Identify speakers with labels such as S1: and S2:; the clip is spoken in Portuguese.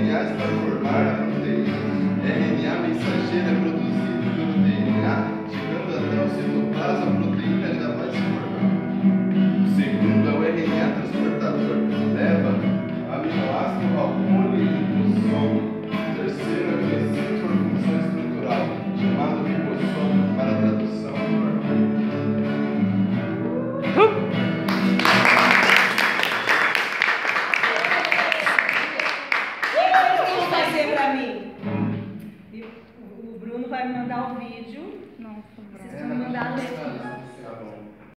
S1: RNAs para formar a proteína. RNA mensageiro é produzido pelo DNA, chegando até o citoplasma, a proteína já vai se formar. O segundo é o RNA transportador, leva aminoácido ao polirribossomo. O terceiro é conhecido por função estrutural, chamado ribossomo, para tradução normal.
S2: O Bruno vai me mandar o vídeo. Vocês vão me mandar a letra.